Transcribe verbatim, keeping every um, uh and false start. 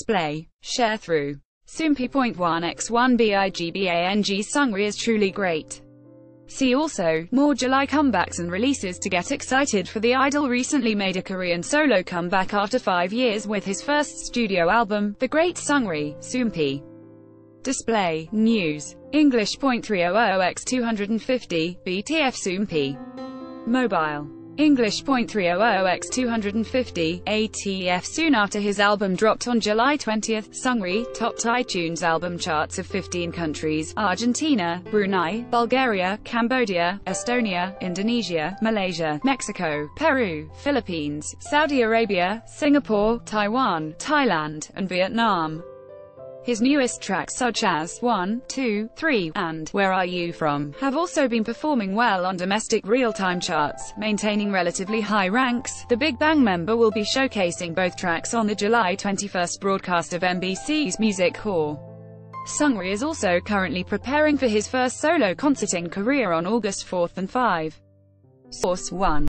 Display. Sharethrough. Seungri point one by one BIGBANG. Seungri is truly great. See also, more July comebacks and releases to get excited for. The idol recently made a Korean solo comeback after five years with his first studio album, The Great Seungri, Seungri. Display. News. English point three hundred by two hundred fifty, B T F Seungri. Mobile. English point three hundred by two hundred fifty, A T F. Soon after his album dropped on July twentieth, Seungri topped iTunes album charts of fifteen countries: Argentina, Brunei, Bulgaria, Cambodia, Estonia, Indonesia, Malaysia, Mexico, Peru, Philippines, Saudi Arabia, Singapore, Taiwan, Thailand, and Vietnam. His newest tracks such as one, two, three, and Where Are You From have also been performing well on domestic real-time charts, maintaining relatively high ranks. The Big Bang member will be showcasing both tracks on the July twenty-first broadcast of M B C's Music Hall. Seungri is also currently preparing for his first solo concert in Korea on August fourth and fifth. Source one.